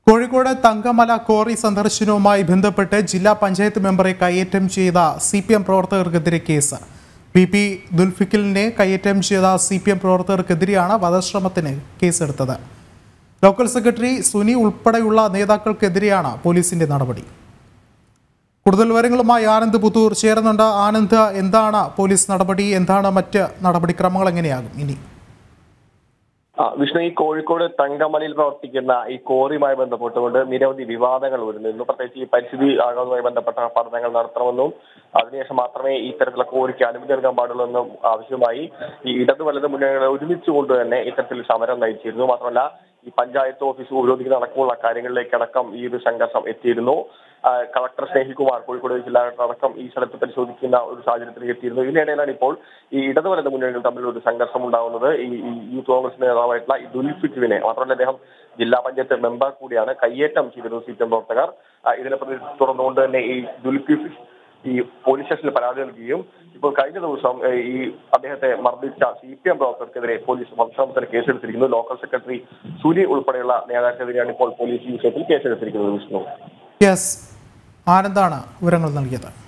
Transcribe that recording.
Kozhikode Thankamala quarry സന്ദർശനവുമായി ബന്ധപ്പെട്ട് ജില്ലാ പഞ്ചായത്ത് മെമ്പറെ കയ്യേറ്റം ചെയ്ത CPM പ്രവർത്തകർക്കെതിരെ കേസ്. PP ദുൽഫിക്കലിനെ കയ്യേറ്റം ചെയ്ത CPM പ്രവർത്തകർക്കെതിരെയാണ് വധശ്രമത്തിന് കേസെടുത്തത്. ലോക്കൽ സെക്രട്ടറി സുനി ഉൾപ്പെടെയുള്ള നേതാക്കൾക്കെതിരെയാണ് പോലീസിന്റെ നടപടി. കൂടുതൽ വിവരങ്ങളുമായി ആനന്ദ് പുത്തൂർ ചേരുന്നുണ്ട്. ആനന്ദ്, എന്താണ് പോലീസ് നടപടി? എന്താണ് മറ്റ് നടപടിക്രമങ്ങൾ? എങ്ങനെയാകും ഇനി? വിഷ്ണു, ഈ കോഴിക്കോട് തങ്കമലയിൽ പ്രവർത്തിക്കുന്ന ഈ കോറിയുമായി ബന്ധപ്പെട്ടുകൊണ്ട് നിരവധി വിവാദങ്ങൾ വരുന്നു. പ്രത്യേകിച്ച് ഈ പരിസ്ഥിതി ആഘാതവുമായി ബന്ധപ്പെട്ട പഠനങ്ങൾ നടത്തണമെന്നും അതിനുശേഷം മാത്രമേ ഈ തരത്തിലുള്ള കോറിക്ക് അനുമതി നൽകാൻ പാടുള്ളൂ എന്നും ആവശ്യമായി ഈ ഇടത് വലത് മുന്നണികളെ ഒരുമിച്ചുകൊണ്ട് തന്നെ ഇത്തരത്തിൽ സമരം നയിച്ചിരുന്നു. മാത്രമല്ല, ഈ പഞ്ചായത്ത് ഓഫീസ് ഉപരോധിക്കുന്ന അടക്കമുള്ള കാര്യങ്ങളിലേക്കടക്കം ഈ ഒരു സംഘർഷം എത്തിയിരുന്നു. കളക്ടർ സ്നേഹികുമാർ, കോഴിക്കോട് ജില്ലാ കളക്ടർ അടക്കം ഈ സ്ഥലത്ത് പരിശോധിക്കുന്ന ഒരു സാഹചര്യത്തിലേക്ക് എത്തിയിരുന്നു. ഇതിനിടയിലാണ് ഇപ്പോൾ ഈ ഇടത് വലത് മുന്നണികൾ തമ്മിൽ ഒരു സംഘർഷം ഉണ്ടാകുന്നത്. ഈ യൂത്ത് കോൺഗ്രസ് നേതാവായിട്ടുള്ള ഈ ദുൽഫിക്കിനെ, മാത്രമല്ല അദ്ദേഹം ജില്ലാ പഞ്ചായത്ത് മെമ്പർ കൂടിയാണ്, കയ്യേറ്റം ചെയ്തിരുന്നു CPM പ്രവർത്തകർ. ഇതിനെ തുടർന്നുകൊണ്ട് തന്നെ ഈ ദുൽഫിക്ക് ഈ പോലീസ് സ്റ്റേഷനിൽ പരാതി നൽകുകയും ഇപ്പോൾ കഴിഞ്ഞ ദിവസം ഈ അദ്ദേഹത്തെ മർദ്ദിച്ച CPM പ്രവർത്തകർക്കെതിരെ പോലീസ് വധശ്രമത്തിന് കേസെടുത്തിരിക്കുന്നു. ലോക്കൽ സെക്രട്ടറി സുനി ഉൾപ്പെടെയുള്ള നേതാക്കൾക്കെതിരെയാണ് ഇപ്പോൾ പോലീസ് ഈ വിഷയത്തിൽ കേസെടുത്തിരിക്കുന്നത്. വിഷ്ണു, യെസ്, ആനന്ദാണ് വിവരങ്ങൾ നൽകിയത്.